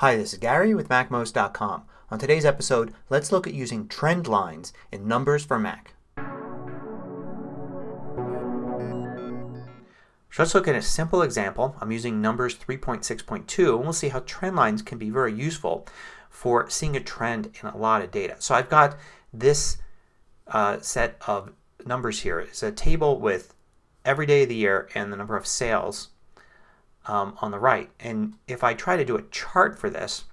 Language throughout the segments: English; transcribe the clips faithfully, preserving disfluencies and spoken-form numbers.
Hi, this is Gary with Mac Most dot com. On today's episode, let's look at using trend lines in Numbers for Mac. So let's look at a simple example. I'm using Numbers three point six point two and we'll see how trend lines can be very useful for seeing a trend in a lot of data. So I've got this uh, set of numbers here. It's a table with every day of the year and the number of sales Um, on the right. And if I try to do a chart for this,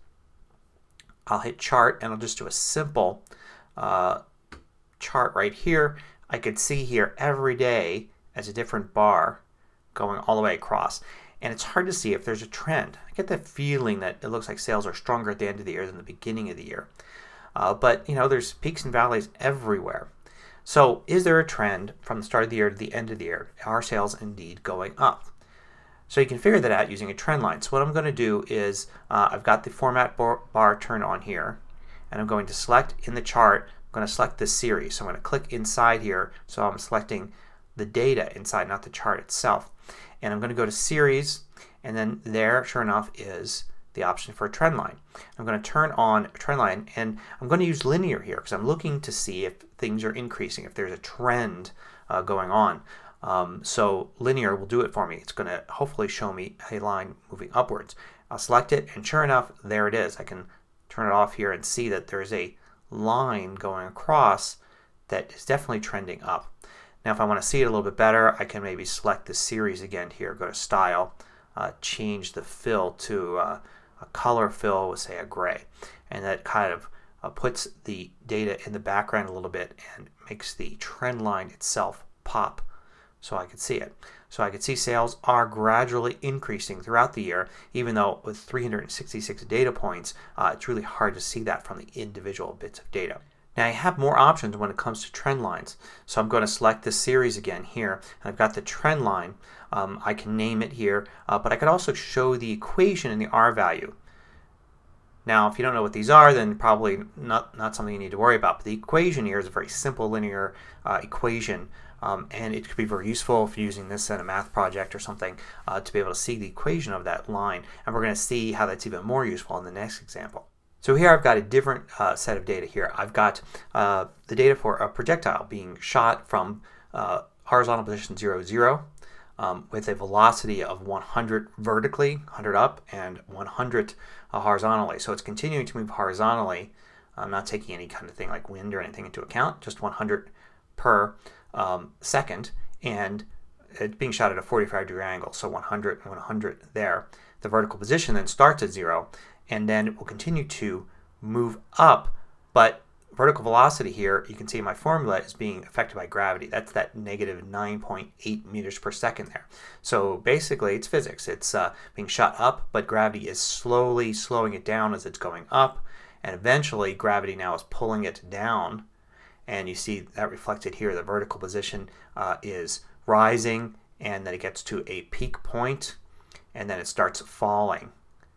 I'll hit chart and I'll just do a simple uh, chart right here. I could see here every day as a different bar going all the way across. And it's hard to see if there's a trend. I get the feeling that it looks like sales are stronger at the end of the year than the beginning of the year. Uh, but you know, there's peaks and valleys everywhere. So is there a trend from the start of the year to the end of the year? Are sales indeed going up? So you can figure that out using a trend line. So what I'm going to do is uh, I've got the format bar, bar turned on here and I'm going to select in the chart, I'm going to select this series. So I'm going to click inside here so I'm selecting the data inside, not the chart itself. And I'm going to go to series and then there, sure enough, is the option for a trend line. I'm going to turn on a trend line and I'm going to use linear here because I'm looking to see if things are increasing, if there's a trend uh, going on. Um, so linear will do it for me. It's going to hopefully show me a line moving upwards. I'll select it and sure enough there it is. I can turn it off here and see that there's a line going across that is definitely trending up. Now if I want to see it a little bit better I can maybe select the series again here. Go to Style, uh, change the fill to uh, a color fill with say a gray. And that kind of uh, puts the data in the background a little bit and makes the trend line itself pop. So I could see it. So I could see sales are gradually increasing throughout the year even though with three hundred sixty-six data points uh, it's really hard to see that from the individual bits of data. Now I have more options when it comes to trend lines. So I'm going to select this series again here and I've got the trend line. Um, I can name it here uh, but I could also show the equation and the R value. Now if you don't know what these are then probably not, not something you need to worry about. But the equation here is a very simple linear uh, equation. Um, and it could be very useful if you're using this in a math project or something uh, to be able to see the equation of that line. And we're going to see how that's even more useful in the next example. So here I've got a different uh, set of data here. I've got uh, the data for a projectile being shot from uh, horizontal position zero, zero um, with a velocity of one hundred vertically, one hundred up, and one hundred uh, horizontally. So it's continuing to move horizontally. I'm not taking any kind of thing like wind or anything into account, just one hundred per Um, second, and it's being shot at a forty-five degree angle, so one hundred and one hundred there. The vertical position then starts at zero and then it will continue to move up, but vertical velocity here, you can see my formula is being affected by gravity. That's that negative nine point eight meters per second there. So basically it's physics. It's uh, being shot up but gravity is slowly slowing it down as it's going up and eventually gravity now is pulling it down. And you see that reflected here. The vertical position uh, is rising and then it gets to a peak point and then it starts falling.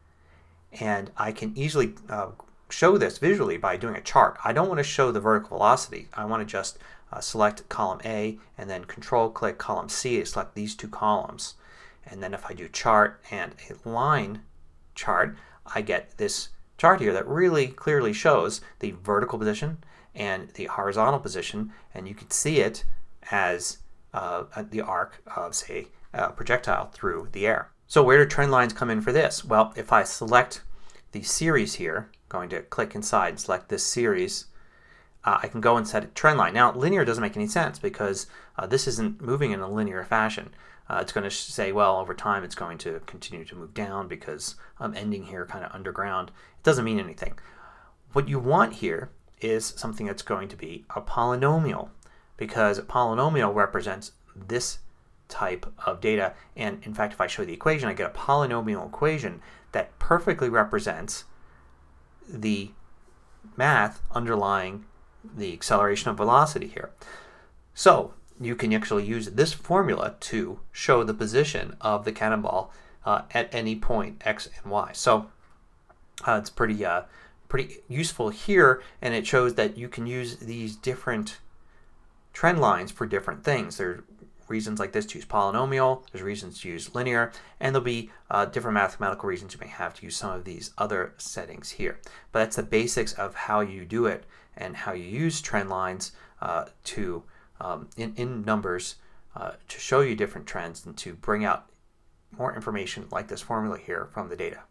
And I can easily uh, show this visually by doing a chart. I don't want to show the vertical velocity. I want to just uh, select column A and then control click column C to select these two columns. And then if I do chart and a line chart I get this chart here that really clearly shows the vertical position and the horizontal position, and you can see it as uh, the arc of say a projectile through the air. So where do trend lines come in for this? Well, if I select the series here, going to click inside and select this series, uh, I can go and set a trend line. Now linear doesn't make any sense because uh, this isn't moving in a linear fashion. Uh, it's going to say well over time it's going to continue to move down because I'm ending here kind of underground. It doesn't mean anything. What you want here is something that's going to be a polynomial because a polynomial represents this type of data, and in fact if I show the equation I get a polynomial equation that perfectly represents the math underlying the acceleration of velocity here. So you can actually use this formula to show the position of the cannonball uh, at any point x and y. So uh, it's pretty uh, pretty useful here, and it shows that you can use these different trend lines for different things. They're reasons like this to use polynomial. There's reasons to use linear. And there'll be uh, different mathematical reasons you may have to use some of these other settings here. But that's the basics of how you do it and how you use trend lines uh, to um, in, in numbers uh, to show you different trends and to bring out more information like this formula here from the data.